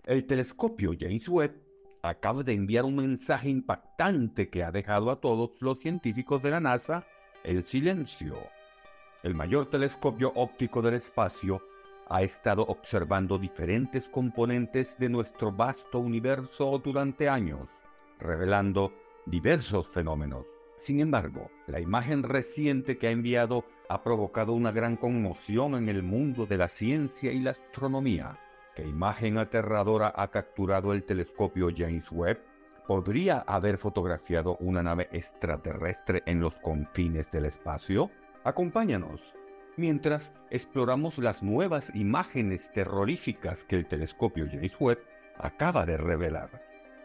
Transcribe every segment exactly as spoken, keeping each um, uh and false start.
El telescopio James Webb acaba de enviar un mensaje impactante que ha dejado a todos los científicos de la NASA en silencio. El mayor telescopio óptico del espacio ha estado observando diferentes componentes de nuestro vasto universo durante años, revelando diversos fenómenos. Sin embargo, la imagen reciente que ha enviado ha provocado una gran conmoción en el mundo de la ciencia y la astronomía. ¿Qué imagen aterradora ha capturado el telescopio James Webb? ¿Podría haber fotografiado una nave extraterrestre en los confines del espacio? Acompáñanos mientras exploramos las nuevas imágenes terroríficas que el telescopio James Webb acaba de revelar.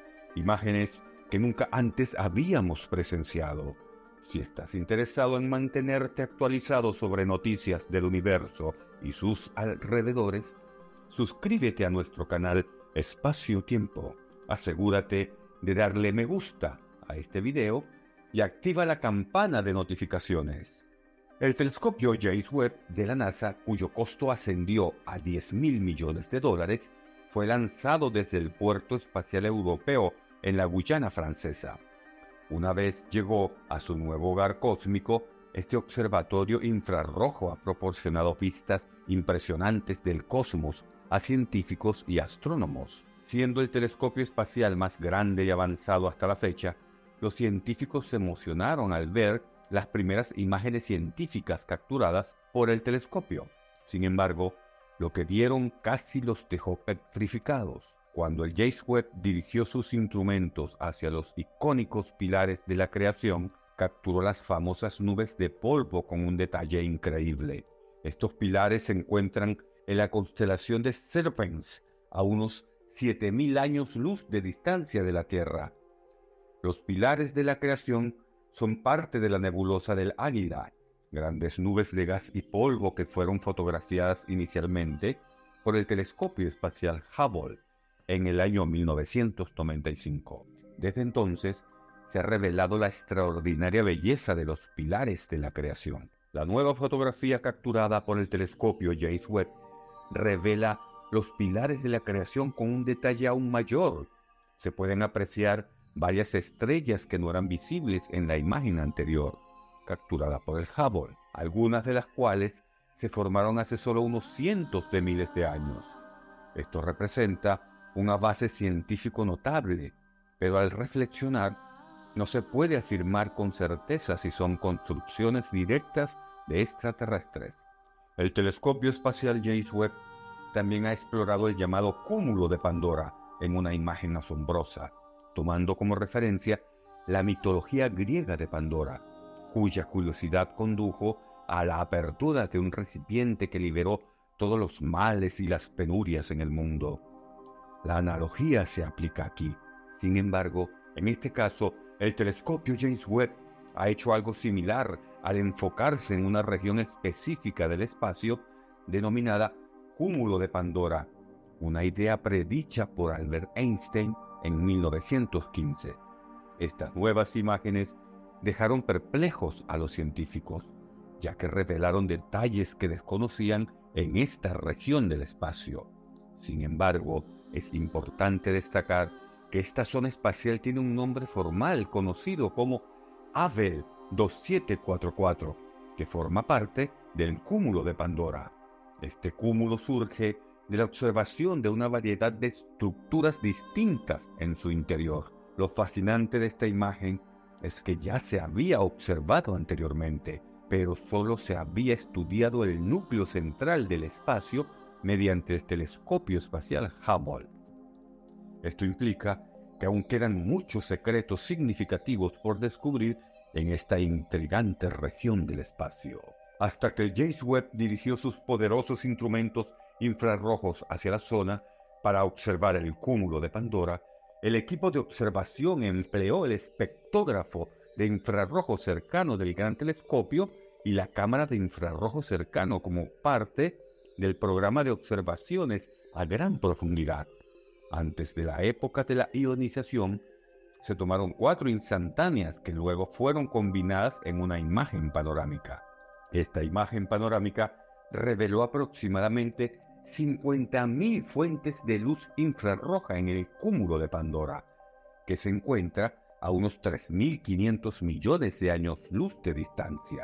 Imágenes que nunca antes habíamos presenciado. Si estás interesado en mantenerte actualizado sobre noticias del universo y sus alrededores, suscríbete a nuestro canal Espacio Tiempo. Asegúrate de darle me gusta a este video y activa la campana de notificaciones. El telescopio James Webb de la NASA, cuyo costo ascendió a diez mil millones de dólares, fue lanzado desde el Puerto Espacial Europeo en la Guyana Francesa. Una vez llegó a su nuevo hogar cósmico, este observatorio infrarrojo ha proporcionado vistas impresionantes del cosmos a científicos y astrónomos. Siendo el telescopio espacial más grande y avanzado hasta la fecha, los científicos se emocionaron al ver las primeras imágenes científicas capturadas por el telescopio. Sin embargo, lo que vieron casi los dejó petrificados. Cuando el James Webb dirigió sus instrumentos hacia los icónicos pilares de la creación, capturó las famosas nubes de polvo con un detalle increíble. Estos pilares se encuentran en la constelación de Serpens, a unos siete mil años luz de distancia de la Tierra. Los pilares de la creación son parte de la nebulosa del Águila, grandes nubes de gas y polvo que fueron fotografiadas inicialmente por el telescopio espacial Hubble en el año mil novecientos noventa y cinco. Desde entonces, se ha revelado la extraordinaria belleza de los pilares de la creación. La nueva fotografía capturada por el telescopio James Webb revela los pilares de la creación con un detalle aún mayor. Se pueden apreciar varias estrellas que no eran visibles en la imagen anterior, capturada por el Hubble, algunas de las cuales se formaron hace solo unos cientos de miles de años. Esto representa un avance científico notable, pero al reflexionar, no se puede afirmar con certeza si son construcciones directas de extraterrestres. El telescopio espacial James Webb también ha explorado el llamado cúmulo de Pandora en una imagen asombrosa, tomando como referencia la mitología griega de Pandora, cuya curiosidad condujo a la apertura de un recipiente que liberó todos los males y las penurias en el mundo. La analogía se aplica aquí. Sin embargo, en este caso, el telescopio James Webb ha hecho algo similar al enfocarse en una región específica del espacio denominada cúmulo de Pandora, una idea predicha por Albert Einstein en mil novecientos quince. Estas nuevas imágenes dejaron perplejos a los científicos, ya que revelaron detalles que desconocían en esta región del espacio. Sin embargo, es importante destacar que esta zona espacial tiene un nombre formal conocido como A V E L veintisiete cuarenta y cuatro, que forma parte del cúmulo de Pandora. Este cúmulo surge de la observación de una variedad de estructuras distintas en su interior. Lo fascinante de esta imagen es que ya se había observado anteriormente, pero solo se había estudiado el núcleo central del espacio mediante el telescopio espacial Hubble. Esto implica que aún quedan muchos secretos significativos por descubrir en esta intrigante región del espacio. Hasta que el James Webb dirigió sus poderosos instrumentos infrarrojos hacia la zona para observar el cúmulo de Pandora, el equipo de observación empleó el espectógrafo de infrarrojo cercano del gran telescopio y la cámara de infrarrojo cercano como parte del programa de observaciones a gran profundidad. Antes de la época de la ionización, se tomaron cuatro instantáneas que luego fueron combinadas en una imagen panorámica. Esta imagen panorámica reveló aproximadamente cincuenta mil fuentes de luz infrarroja en el cúmulo de Pandora, que se encuentra a unos tres mil quinientos millones de años luz de distancia.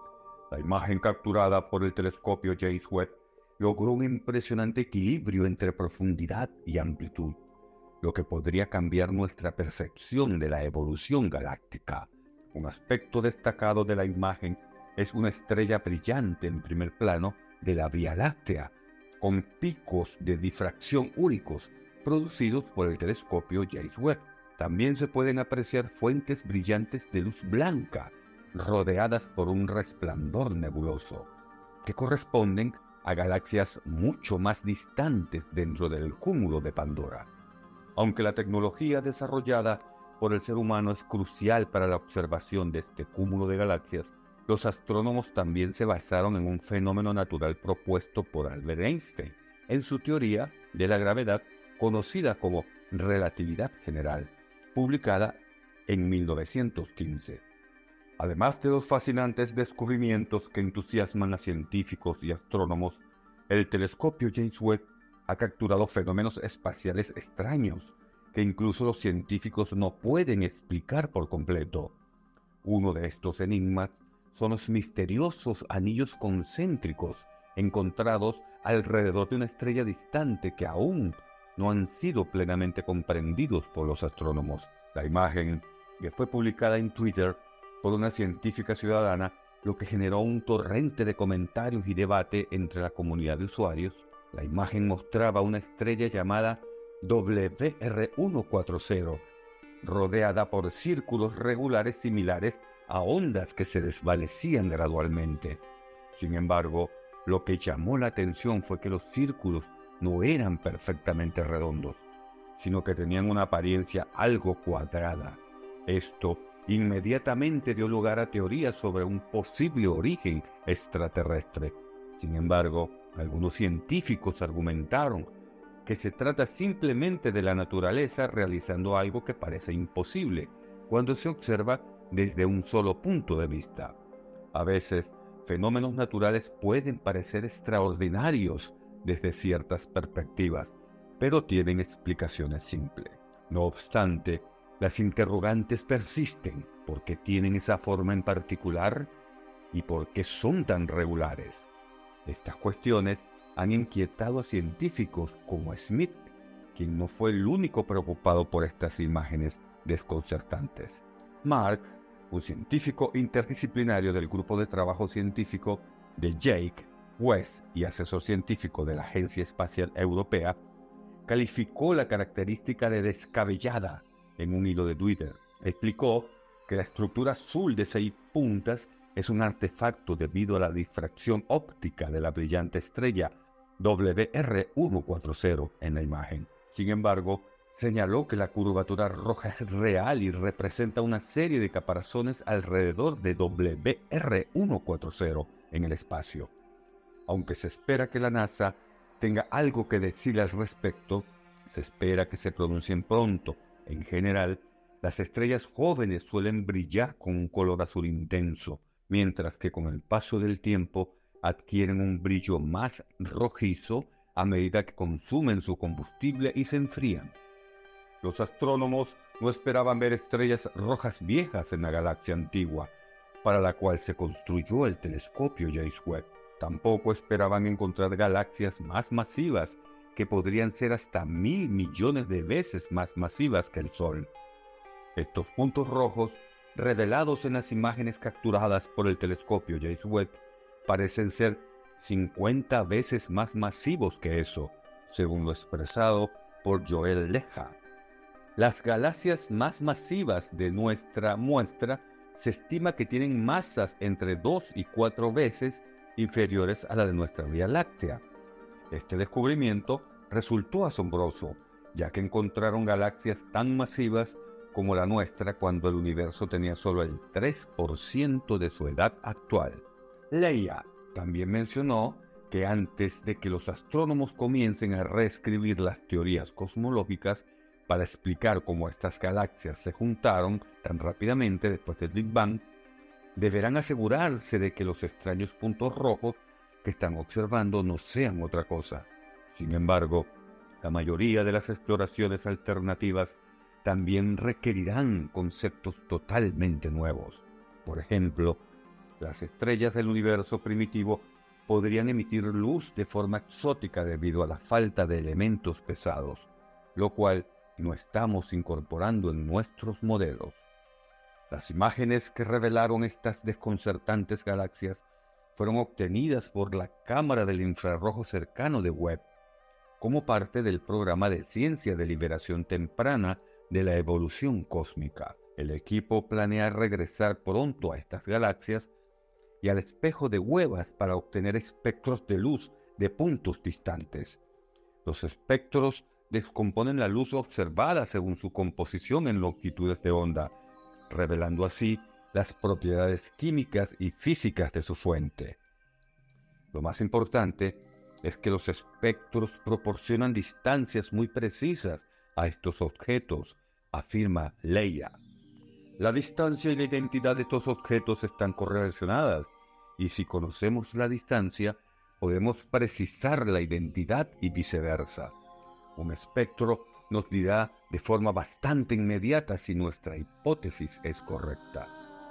La imagen capturada por el telescopio James Webb logró un impresionante equilibrio entre profundidad y amplitud, lo que podría cambiar nuestra percepción de la evolución galáctica. Un aspecto destacado de la imagen es una estrella brillante en primer plano de la Vía Láctea, con picos de difracción únicos producidos por el telescopio James Webb. También se pueden apreciar fuentes brillantes de luz blanca, rodeadas por un resplandor nebuloso, que corresponden a galaxias mucho más distantes dentro del cúmulo de Pandora. Aunque la tecnología desarrollada por el ser humano es crucial para la observación de este cúmulo de galaxias, los astrónomos también se basaron en un fenómeno natural propuesto por Albert Einstein en su teoría de la gravedad, conocida como relatividad general, publicada en mil novecientos quince. Además de los fascinantes descubrimientos que entusiasman a científicos y astrónomos, el telescopio James Webb ha capturado fenómenos espaciales extraños que incluso los científicos no pueden explicar por completo. Uno de estos enigmas son los misteriosos anillos concéntricos encontrados alrededor de una estrella distante que aún no han sido plenamente comprendidos por los astrónomos. La imagen, que fue publicada en Twitter por una científica ciudadana, lo que generó un torrente de comentarios y debate entre la comunidad de usuarios. La imagen mostraba una estrella llamada W R ciento cuarenta, rodeada por círculos regulares similares a ondas que se desvanecían gradualmente. Sin embargo, lo que llamó la atención fue que los círculos no eran perfectamente redondos, sino que tenían una apariencia algo cuadrada. Esto inmediatamente dio lugar a teorías sobre un posible origen extraterrestre. Sin embargo, algunos científicos argumentaron que se trata simplemente de la naturaleza realizando algo que parece imposible cuando se observa desde un solo punto de vista. A veces, fenómenos naturales pueden parecer extraordinarios desde ciertas perspectivas, pero tienen explicaciones simples. No obstante, las interrogantes persisten. ¿Por qué tienen esa forma en particular? ¿Y por qué son tan regulares? Estas cuestiones han inquietado a científicos como Smith, quien no fue el único preocupado por estas imágenes desconcertantes. Mark, un científico interdisciplinario del grupo de trabajo científico de Jake West y asesor científico de la Agencia Espacial Europea, calificó la característica de descabellada en un hilo de Twitter. Explicó que la estructura azul de seis puntas es un artefacto debido a la difracción óptica de la brillante estrella W R ciento cuarenta en la imagen. Sin embargo, señaló que la curvatura roja es real y representa una serie de caparazones alrededor de W R ciento cuarenta en el espacio. Aunque se espera que la NASA tenga algo que decir al respecto, se espera que se pronuncien pronto. En general, las estrellas jóvenes suelen brillar con un color azul intenso, mientras que con el paso del tiempo adquieren un brillo más rojizo a medida que consumen su combustible y se enfrían. Los astrónomos no esperaban ver estrellas rojas viejas en la galaxia antigua, para la cual se construyó el telescopio James Webb. Tampoco esperaban encontrar galaxias más masivas, que podrían ser hasta mil millones de veces más masivas que el Sol. Estos puntos rojos, revelados en las imágenes capturadas por el telescopio James Webb, parecen ser cincuenta veces más masivos que eso, según lo expresado por Joel Leja. Las galaxias más masivas de nuestra muestra se estima que tienen masas entre dos y cuatro veces inferiores a la de nuestra Vía Láctea. Este descubrimiento resultó asombroso, ya que encontraron galaxias tan masivas como la nuestra cuando el universo tenía solo el tres por ciento de su edad actual. Leia también mencionó que antes de que los astrónomos comiencen a reescribir las teorías cosmológicas para explicar cómo estas galaxias se juntaron tan rápidamente después del Big Bang, deberán asegurarse de que los extraños puntos rojos que están observando no sean otra cosa Sin embargo, la mayoría de las exploraciones alternativas también requerirán conceptos totalmente nuevos. Por ejemplo, las estrellas del universo primitivo podrían emitir luz de forma exótica debido a la falta de elementos pesados, lo cual no estamos incorporando en nuestros modelos. Las imágenes que revelaron estas desconcertantes galaxias fueron obtenidas por la Cámara del Infrarrojo Cercano de Webb, como parte del programa de ciencia de liberación temprana de la evolución cósmica. El equipo planea regresar pronto a estas galaxias y al espejo de Webb para obtener espectros de luz de puntos distantes. Los espectros descomponen la luz observada según su composición en longitudes de onda, revelando así las propiedades químicas y físicas de su fuente. Lo más importante es que los espectros proporcionan distancias muy precisas a estos objetos, afirma Leia. La distancia y la identidad de estos objetos están correlacionadas, y si conocemos la distancia, podemos precisar la identidad y viceversa. Un espectro nos dirá de forma bastante inmediata si nuestra hipótesis es correcta.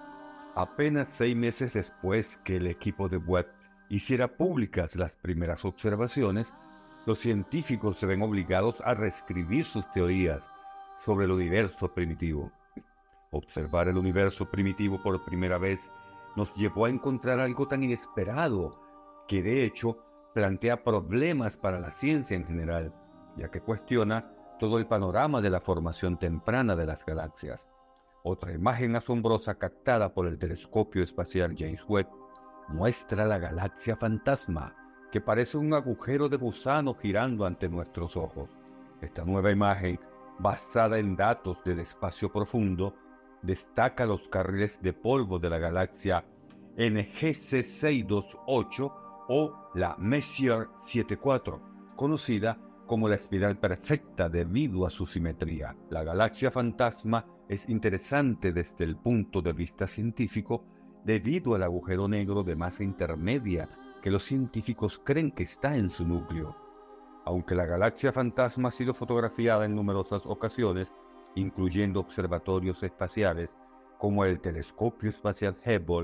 Apenas seis meses después que el equipo de Webb hiciera públicas las primeras observaciones, los científicos se ven obligados a reescribir sus teorías sobre el universo primitivo. Observar el universo primitivo por primera vez nos llevó a encontrar algo tan inesperado que, de hecho, plantea problemas para la ciencia en general, ya que cuestiona todo el panorama de la formación temprana de las galaxias. Otra imagen asombrosa captada por el telescopio espacial James Webb muestra la galaxia fantasma, que parece un agujero de gusano girando ante nuestros ojos. Esta nueva imagen, basada en datos del espacio profundo, destaca los carriles de polvo de la galaxia N G C seiscientos veintiocho o la Messier setenta y cuatro, conocida como la espiral perfecta debido a su simetría. La galaxia fantasma es interesante desde el punto de vista científico debido al agujero negro de masa intermedia que los científicos creen que está en su núcleo. Aunque la galaxia fantasma ha sido fotografiada en numerosas ocasiones, incluyendo observatorios espaciales como el Telescopio Espacial Hubble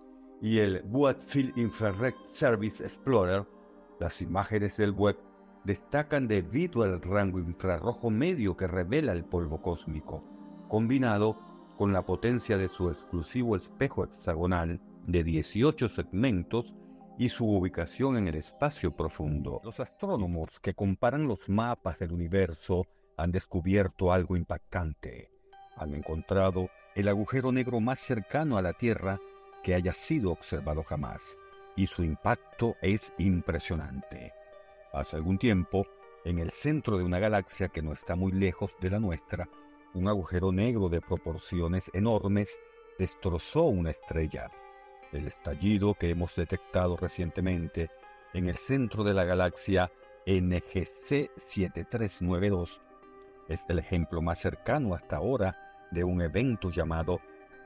y el Wide Field Infrared Service Explorer, las imágenes del Webb destacan debido al rango infrarrojo medio que revela el polvo cósmico, combinado con la potencia de su exclusivo espejo hexagonal de dieciocho segmentos y su ubicación en el espacio profundo. Los astrónomos que comparan los mapas del universo han descubierto algo impactante. Han encontrado el agujero negro más cercano a la Tierra que haya sido observado jamás, y su impacto es impresionante. Hace algún tiempo, en el centro de una galaxia que no está muy lejos de la nuestra, un agujero negro de proporciones enormes destrozó una estrella. El estallido que hemos detectado recientemente en el centro de la galaxia N G C siete tres nueve dos es el ejemplo más cercano hasta ahora de un evento llamado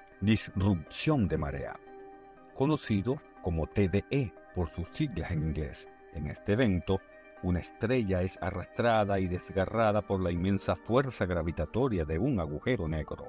disrupción de marea, conocido como T D E por sus siglas en inglés. En este evento, una estrella es arrastrada y desgarrada por la inmensa fuerza gravitatoria de un agujero negro.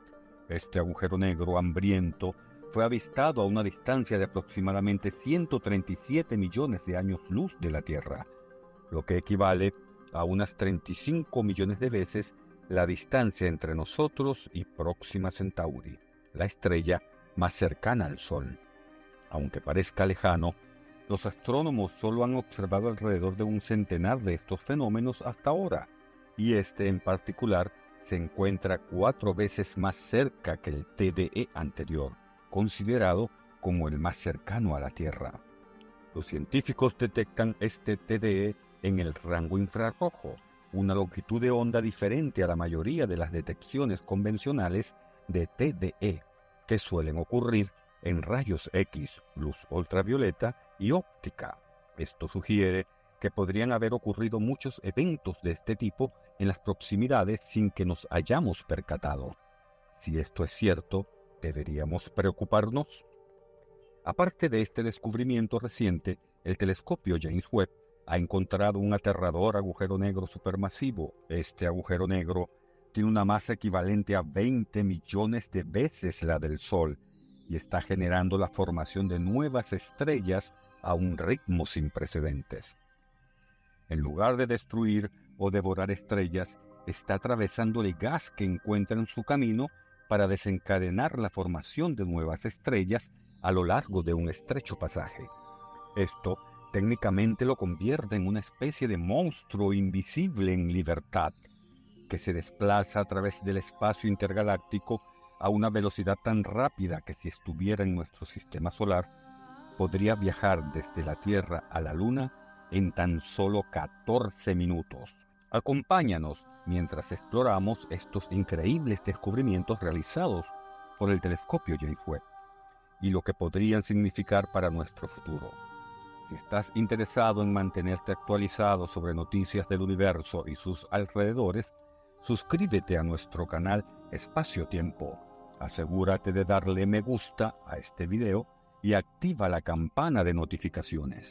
Este agujero negro hambriento fue avistado a una distancia de aproximadamente ciento treinta y siete millones de años luz de la Tierra, lo que equivale a unas treinta y cinco millones de veces la distancia entre nosotros y Próxima Centauri, la estrella más cercana al Sol. Aunque parezca lejano, los astrónomos solo han observado alrededor de un centenar de estos fenómenos hasta ahora, y este en particular se encuentra cuatro veces más cerca que el T D E anterior, considerado como el más cercano a la Tierra. Los científicos detectan este T D E en el rango infrarrojo, una longitud de onda diferente a la mayoría de las detecciones convencionales de T D E, que suelen ocurrir en rayos X, luz ultravioleta y óptica. Esto sugiere que podrían haber ocurrido muchos eventos de este tipo en las proximidades sin que nos hayamos percatado. Si esto es cierto, ¿deberíamos preocuparnos? Aparte de este descubrimiento reciente, el telescopio James Webb ha encontrado un aterrador agujero negro supermasivo. Este agujero negro tiene una masa equivalente a veinte millones de veces la del Sol y está generando la formación de nuevas estrellas a un ritmo sin precedentes. En lugar de destruir o devorar estrellas, está atravesando el gas que encuentra en su camino para desencadenar la formación de nuevas estrellas a lo largo de un estrecho pasaje. Esto técnicamente lo convierte en una especie de monstruo invisible en libertad, que se desplaza a través del espacio intergaláctico a una velocidad tan rápida que si estuviera en nuestro sistema solar, podría viajar desde la Tierra a la Luna en tan solo catorce minutos. Acompáñanos mientras exploramos estos increíbles descubrimientos realizados por el telescopio James Webb y lo que podrían significar para nuestro futuro. Si estás interesado en mantenerte actualizado sobre noticias del universo y sus alrededores, suscríbete a nuestro canal Espacio Tiempo. Asegúrate de darle me gusta a este video y activa la campana de notificaciones.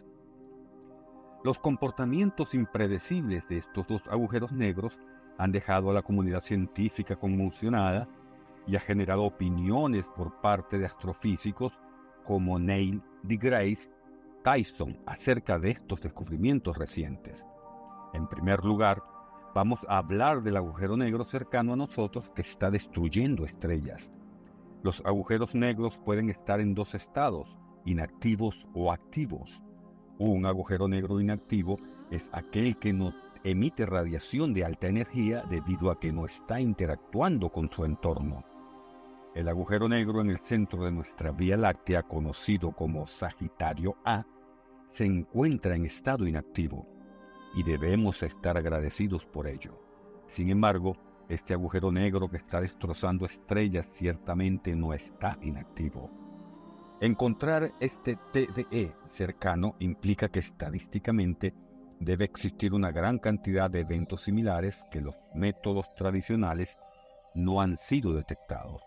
Los comportamientos impredecibles de estos dos agujeros negros han dejado a la comunidad científica conmocionada y ha generado opiniones por parte de astrofísicos como Neil deGrasse Tyson acerca de estos descubrimientos recientes. En primer lugar, vamos a hablar del agujero negro cercano a nosotros que está destruyendo estrellas. Los agujeros negros pueden estar en dos estados, inactivos o activos. Un agujero negro inactivo es aquel que no emite radiación de alta energía debido a que no está interactuando con su entorno. El agujero negro en el centro de nuestra Vía Láctea, conocido como Sagitario A, se encuentra en estado inactivo y debemos estar agradecidos por ello. Sin embargo, este agujero negro que está destrozando estrellas ciertamente no está inactivo. Encontrar este T D E cercano implica que estadísticamente debe existir una gran cantidad de eventos similares que los métodos tradicionales no han sido detectados,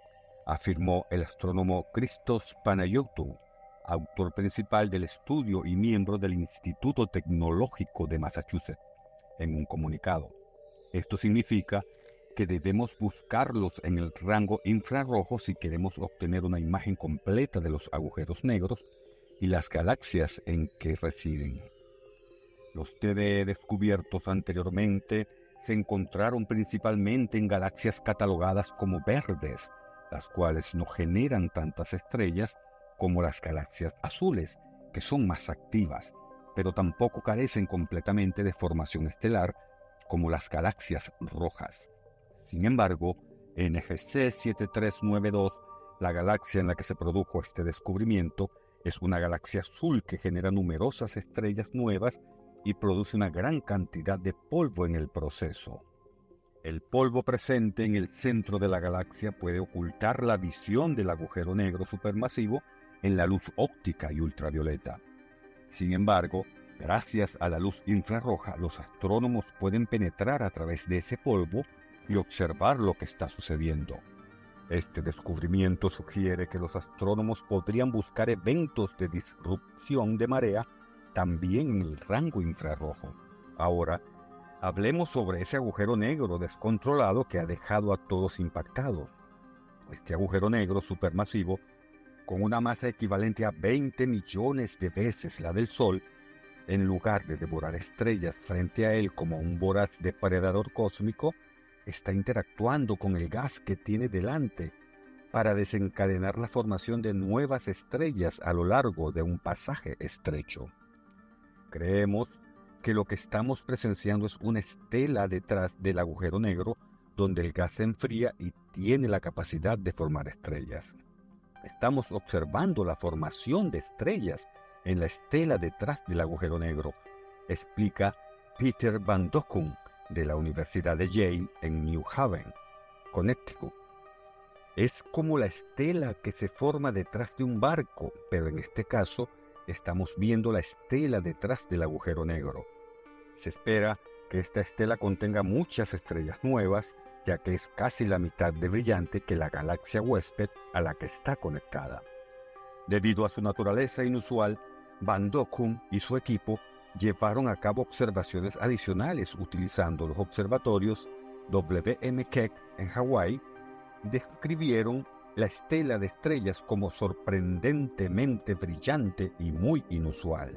afirmó el astrónomo Christos Panayotou, autor principal del estudio y miembro del Instituto Tecnológico de Massachusetts, en un comunicado. Esto significa que debemos buscarlos en el rango infrarrojo si queremos obtener una imagen completa de los agujeros negros y las galaxias en que residen. Los T D E descubiertos anteriormente se encontraron principalmente en galaxias catalogadas como verdes, las cuales no generan tantas estrellas como las galaxias azules, que son más activas, pero tampoco carecen completamente de formación estelar como las galaxias rojas. Sin embargo, N G C siete tres nueve dos, la galaxia en la que se produjo este descubrimiento, es una galaxia azul que genera numerosas estrellas nuevas y produce una gran cantidad de polvo en el proceso. El polvo presente en el centro de la galaxia puede ocultar la visión del agujero negro supermasivo en la luz óptica y ultravioleta. Sin embargo, gracias a la luz infrarroja, los astrónomos pueden penetrar a través de ese polvo y observar lo que está sucediendo. Este descubrimiento sugiere que los astrónomos podrían buscar eventos de disrupción de marea también en el rango infrarrojo. Ahora, hablemos sobre ese agujero negro descontrolado que ha dejado a todos impactados. Este agujero negro supermasivo, con una masa equivalente a veinte millones de veces la del Sol, en lugar de devorar estrellas frente a él como un voraz depredador cósmico, está interactuando con el gas que tiene delante para desencadenar la formación de nuevas estrellas a lo largo de un pasaje estrecho. Creemos que lo que estamos presenciando es una estela detrás del agujero negro donde el gas se enfría y tiene la capacidad de formar estrellas. Estamos observando la formación de estrellas en la estela detrás del agujero negro, explica Peter Van Dokkum de la Universidad de Yale en New Haven, Connecticut. Es como la estela que se forma detrás de un barco, pero en este caso estamos viendo la estela detrás del agujero negro. Se espera que esta estela contenga muchas estrellas nuevas, ya que es casi la mitad de brillante que la galaxia huésped a la que está conectada. Debido a su naturaleza inusual, Van Dokkum y su equipo llevaron a cabo observaciones adicionales utilizando los observatorios W M Keck en Hawái. Describieron la estela de estrellas como sorprendentemente brillante y muy inusual.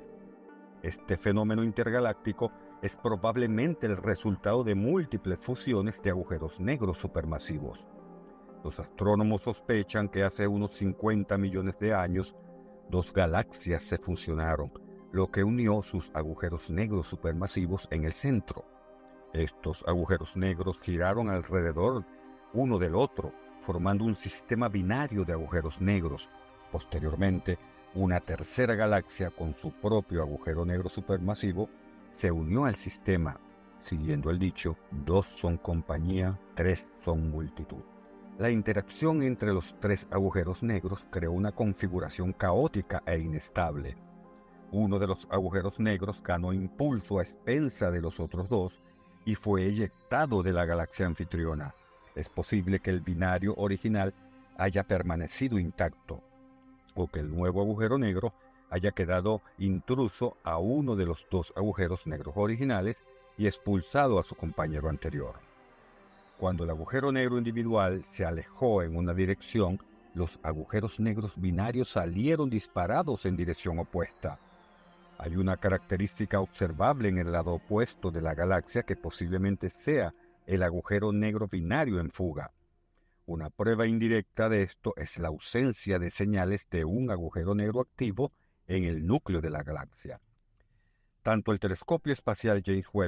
Este fenómeno intergaláctico es probablemente el resultado de múltiples fusiones de agujeros negros supermasivos. Los astrónomos sospechan que hace unos cincuenta millones de años, dos galaxias se fusionaron, lo que unió sus agujeros negros supermasivos en el centro. Estos agujeros negros giraron alrededor uno del otro, formando un sistema binario de agujeros negros. Posteriormente, una tercera galaxia con su propio agujero negro supermasivo se unió al sistema. Siguiendo el dicho, dos son compañía, tres son multitud. La interacción entre los tres agujeros negros creó una configuración caótica e inestable. Uno de los agujeros negros ganó impulso a expensa de los otros dos y fue eyectado de la galaxia anfitriona. Es posible que el binario original haya permanecido intacto, o que el nuevo agujero negro haya quedado intruso a uno de los dos agujeros negros originales y expulsado a su compañero anterior. Cuando el agujero negro individual se alejó en una dirección, los agujeros negros binarios salieron disparados en dirección opuesta. Hay una característica observable en el lado opuesto de la galaxia que posiblemente sea el agujero negro binario en fuga. Una prueba indirecta de esto es la ausencia de señales de un agujero negro activo en el núcleo de la galaxia. Tanto el telescopio espacial James Webb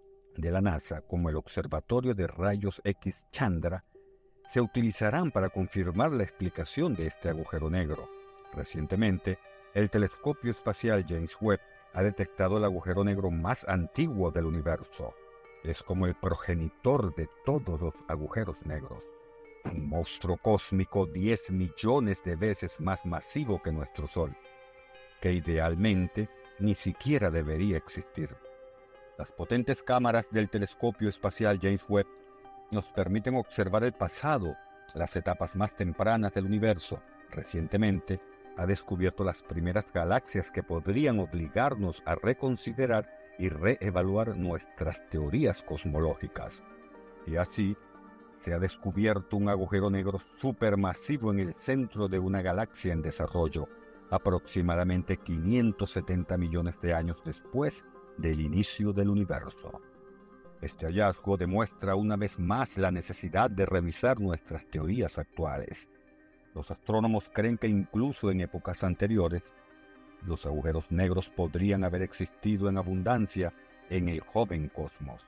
de la NASA como el observatorio de rayos X Chandra se utilizarán para confirmar la explicación de este agujero negro. Recientemente, el telescopio espacial James Webb ha detectado el agujero negro más antiguo del universo. Es como el progenitor de todos los agujeros negros. Un monstruo cósmico diez millones de veces más masivo que nuestro Sol, que idealmente ni siquiera debería existir. Las potentes cámaras del telescopio espacial James Webb nos permiten observar el pasado, las etapas más tempranas del universo. Recientemente, ha descubierto las primeras galaxias que podrían obligarnos a reconsiderar y reevaluar nuestras teorías cosmológicas. Y así, se ha descubierto un agujero negro supermasivo en el centro de una galaxia en desarrollo, aproximadamente quinientos setenta millones de años después del inicio del universo. Este hallazgo demuestra una vez más la necesidad de revisar nuestras teorías actuales. Los astrónomos creen que incluso en épocas anteriores, los agujeros negros podrían haber existido en abundancia en el joven cosmos.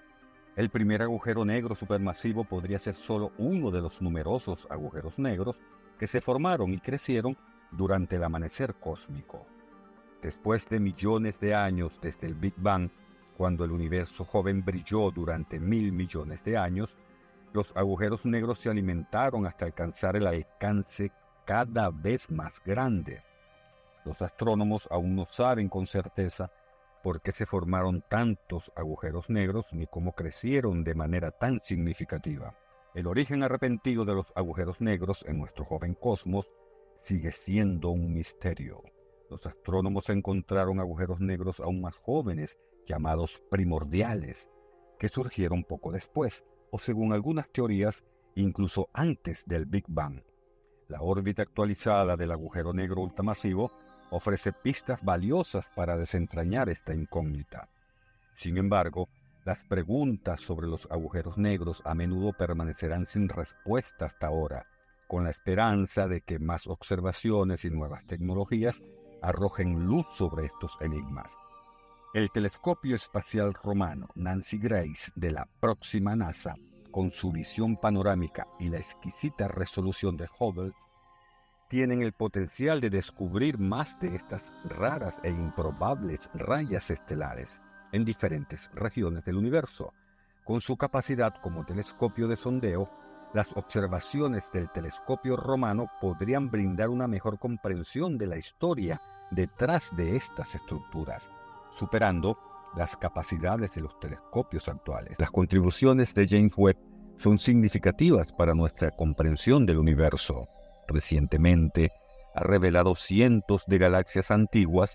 El primer agujero negro supermasivo podría ser solo uno de los numerosos agujeros negros que se formaron y crecieron durante el amanecer cósmico. Después de millones de años desde el Big Bang, cuando el universo joven brilló durante mil millones de años, los agujeros negros se alimentaron hasta alcanzar el alcance cada vez más grande. Los astrónomos aún no saben con certeza por qué se formaron tantos agujeros negros ni cómo crecieron de manera tan significativa. El origen arrepentido de los agujeros negros en nuestro joven cosmos sigue siendo un misterio. Los astrónomos encontraron agujeros negros aún más jóvenes, llamados primordiales, que surgieron poco después, o según algunas teorías, incluso antes del Big Bang. La órbita actualizada del agujero negro ultramasivo ofrece pistas valiosas para desentrañar esta incógnita. Sin embargo, las preguntas sobre los agujeros negros a menudo permanecerán sin respuesta hasta ahora, con la esperanza de que más observaciones y nuevas tecnologías arrojen luz sobre estos enigmas. El telescopio espacial romano Nancy Grace de la próxima NASA, con su visión panorámica y la exquisita resolución de Hubble, tienen el potencial de descubrir más de estas raras e improbables rayas estelares en diferentes regiones del universo. Con su capacidad como telescopio de sondeo, las observaciones del telescopio romano podrían brindar una mejor comprensión de la historia detrás de estas estructuras, superando las capacidades de los telescopios actuales. Las contribuciones de James Webb son significativas para nuestra comprensión del universo. Recientemente ha revelado cientos de galaxias antiguas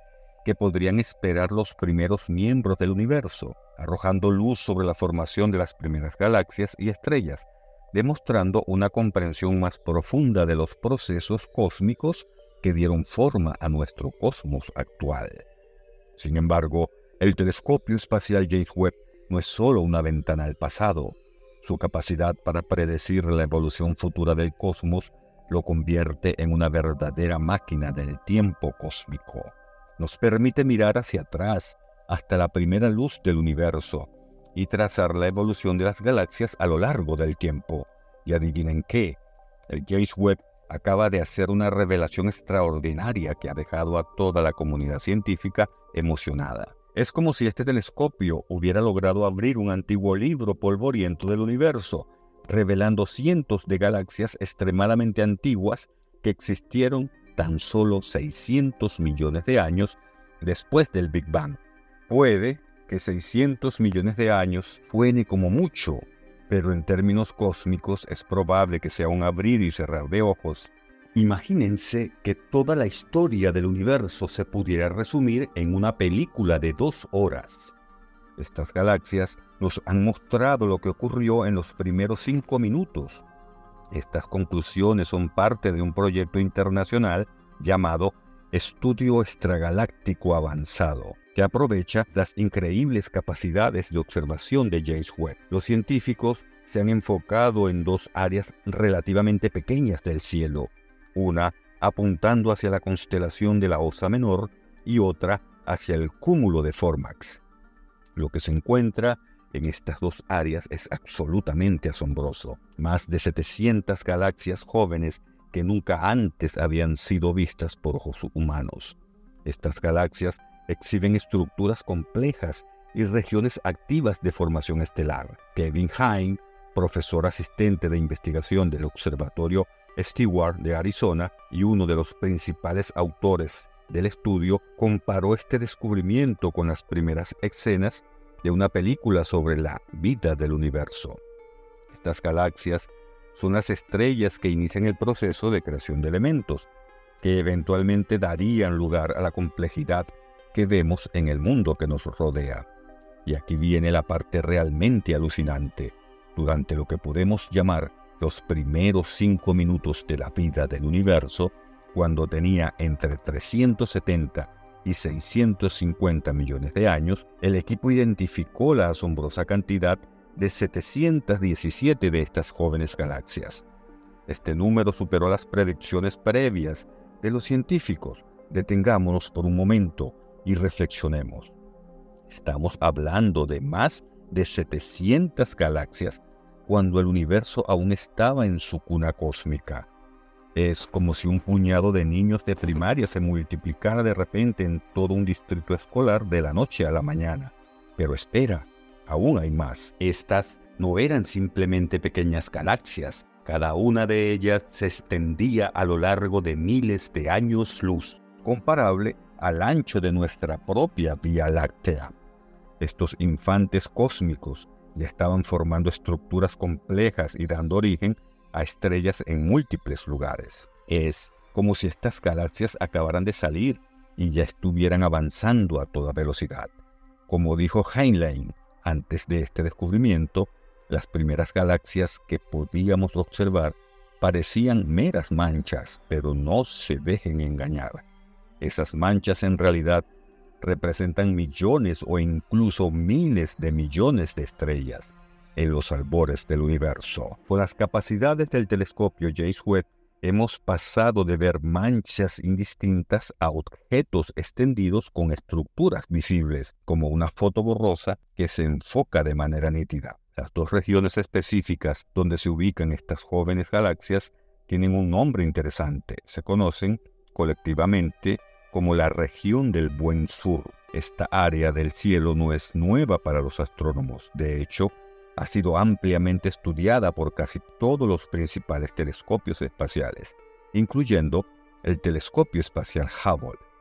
que podrían esperar los primeros miembros del universo, arrojando luz sobre la formación de las primeras galaxias y estrellas, demostrando una comprensión más profunda de los procesos cósmicos que dieron forma a nuestro cosmos actual. Sin embargo, el telescopio espacial James Webb no es solo una ventana al pasado. Su capacidad para predecir la evolución futura del cosmos lo convierte en una verdadera máquina del tiempo cósmico. Nos permite mirar hacia atrás, hasta la primera luz del universo, y trazar la evolución de las galaxias a lo largo del tiempo. Y adivinen qué, el James Webb acaba de hacer una revelación extraordinaria que ha dejado a toda la comunidad científica emocionada. Es como si este telescopio hubiera logrado abrir un antiguo libro polvoriento del universo, revelando cientos de galaxias extremadamente antiguas que existieron tan solo seiscientos millones de años después del Big Bang. Puede que seiscientos millones de años suene como mucho, pero en términos cósmicos es probable que sea un abrir y cerrar de ojos. Imagínense que toda la historia del universo se pudiera resumir en una película de dos horas. Estas galaxias nos han mostrado lo que ocurrió en los primeros cinco minutos. Estas conclusiones son parte de un proyecto internacional llamado Estudio Extragaláctico Avanzado, que aprovecha las increíbles capacidades de observación de James Webb. Los científicos se han enfocado en dos áreas relativamente pequeñas del cielo, una apuntando hacia la constelación de la Osa Menor y otra hacia el cúmulo de Fornax. Lo que se encuentra en estas dos áreas es absolutamente asombroso. Más de setecientas galaxias jóvenes que nunca antes habían sido vistas por ojos humanos. Estas galaxias exhiben estructuras complejas y regiones activas de formación estelar. Kevin Hine, profesor asistente de investigación del Observatorio Stewart de Arizona y uno de los principales autores del estudio, comparó este descubrimiento con las primeras escenas de una película sobre la vida del universo. Estas galaxias son las estrellas que inician el proceso de creación de elementos, que eventualmente darían lugar a la complejidad que vemos en el mundo que nos rodea. Y aquí viene la parte realmente alucinante. Durante lo que podemos llamar los primeros cinco minutos de la vida del universo, cuando tenía entre trescientos setenta y seiscientos cincuenta millones de años, el equipo identificó la asombrosa cantidad de setecientas diecisiete de estas jóvenes galaxias. Este número superó las predicciones previas de los científicos. Detengámonos por un momento y reflexionemos. Estamos hablando de más de setecientas galaxias cuando el universo aún estaba en su cuna cósmica. Es como si un puñado de niños de primaria se multiplicara de repente en todo un distrito escolar de la noche a la mañana. Pero espera, aún hay más. Estas no eran simplemente pequeñas galaxias. Cada una de ellas se extendía a lo largo de miles de años luz, comparable al ancho de nuestra propia Vía Láctea. Estos infantes cósmicos ya estaban formando estructuras complejas y dando origen a estrellas en múltiples lugares. Es como si estas galaxias acabaran de salir y ya estuvieran avanzando a toda velocidad. Como dijo Heinlein, antes de este descubrimiento, las primeras galaxias que podíamos observar parecían meras manchas, pero no se dejen engañar. Esas manchas en realidad representan millones o incluso miles de millones de estrellas en los albores del universo. Con las capacidades del telescopio James Webb, hemos pasado de ver manchas indistintas a objetos extendidos con estructuras visibles, como una foto borrosa que se enfoca de manera nítida. Las dos regiones específicas donde se ubican estas jóvenes galaxias tienen un nombre interesante. Se conocen colectivamente como la región del Buen Sur. Esta área del cielo no es nueva para los astrónomos. De hecho, ha sido ampliamente estudiada por casi todos los principales telescopios espaciales, incluyendo el telescopio espacial Hubble.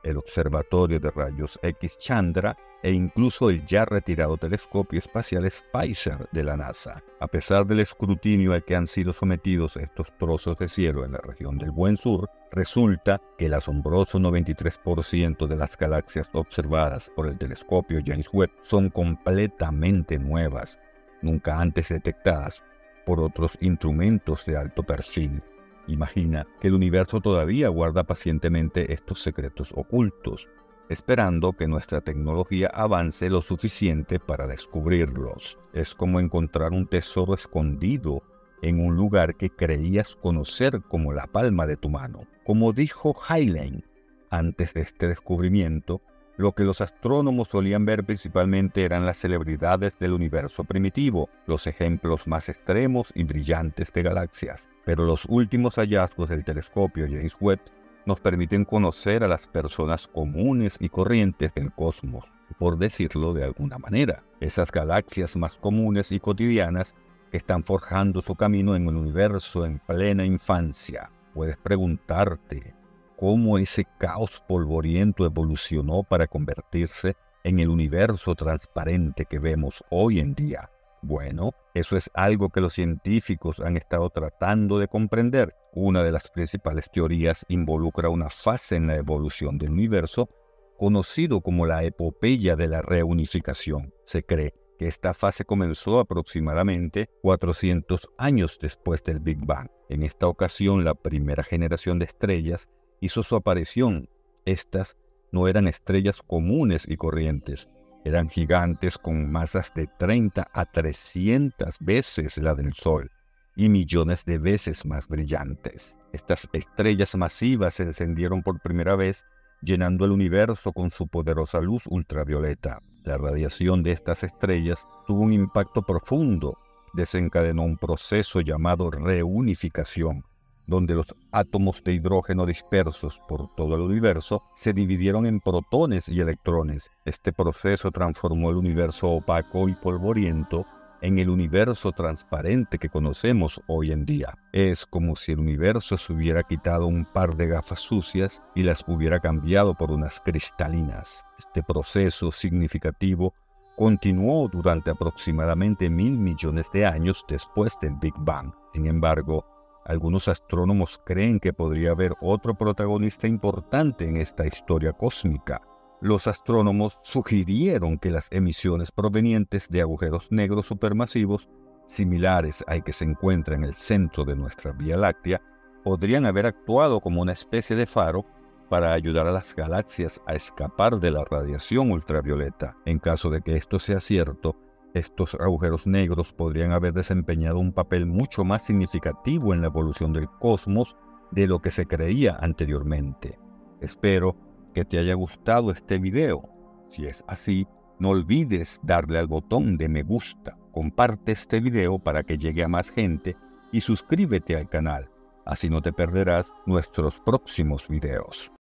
el Observatorio de Rayos X Chandra e incluso el ya retirado telescopio espacial Spicer de la NASA. A pesar del escrutinio al que han sido sometidos estos trozos de cielo en la región del Buen Sur, resulta que el asombroso noventa y tres por ciento de las galaxias observadas por el telescopio James Webb son completamente nuevas, nunca antes detectadas por otros instrumentos de alto perfil. Imagina que el universo todavía guarda pacientemente estos secretos ocultos, esperando que nuestra tecnología avance lo suficiente para descubrirlos. Es como encontrar un tesoro escondido en un lugar que creías conocer como la palma de tu mano. Como dijo Heinlein, antes de este descubrimiento, lo que los astrónomos solían ver principalmente eran las celebridades del universo primitivo, los ejemplos más extremos y brillantes de galaxias. Pero los últimos hallazgos del telescopio James Webb nos permiten conocer a las personas comunes y corrientes del cosmos, por decirlo de alguna manera. Esas galaxias más comunes y cotidianas que están forjando su camino en el universo en plena infancia. Puedes preguntarte cómo ese caos polvoriento evolucionó para convertirse en el universo transparente que vemos hoy en día. Bueno, eso es algo que los científicos han estado tratando de comprender. Una de las principales teorías involucra una fase en la evolución del universo conocido como la epopeya de la reunificación. Se cree que esta fase comenzó aproximadamente cuatrocientos años después del Big Bang. En esta ocasión, la primera generación de estrellas hizo su aparición. Estas no eran estrellas comunes y corrientes, eran gigantes con masas de treinta a trescientas veces la del Sol y millones de veces más brillantes. Estas estrellas masivas se encendieron por primera vez, llenando el universo con su poderosa luz ultravioleta. La radiación de estas estrellas tuvo un impacto profundo, desencadenó un proceso llamado reunificación, donde los átomos de hidrógeno dispersos por todo el universo se dividieron en protones y electrones. Este proceso transformó el universo opaco y polvoriento en el universo transparente que conocemos hoy en día. Es como si el universo se hubiera quitado un par de gafas sucias y las hubiera cambiado por unas cristalinas. Este proceso significativo continuó durante aproximadamente mil millones de años después del Big Bang. Sin embargo, algunos astrónomos creen que podría haber otro protagonista importante en esta historia cósmica. Los astrónomos sugirieron que las emisiones provenientes de agujeros negros supermasivos, similares al que se encuentra en el centro de nuestra Vía Láctea, podrían haber actuado como una especie de faro para ayudar a las galaxias a escapar de la radiación ultravioleta. En caso de que esto sea cierto, estos agujeros negros podrían haber desempeñado un papel mucho más significativo en la evolución del cosmos de lo que se creía anteriormente. Espero que te haya gustado este video. Si es así, no olvides darle al botón de me gusta, comparte este video para que llegue a más gente y suscríbete al canal, así no te perderás nuestros próximos videos.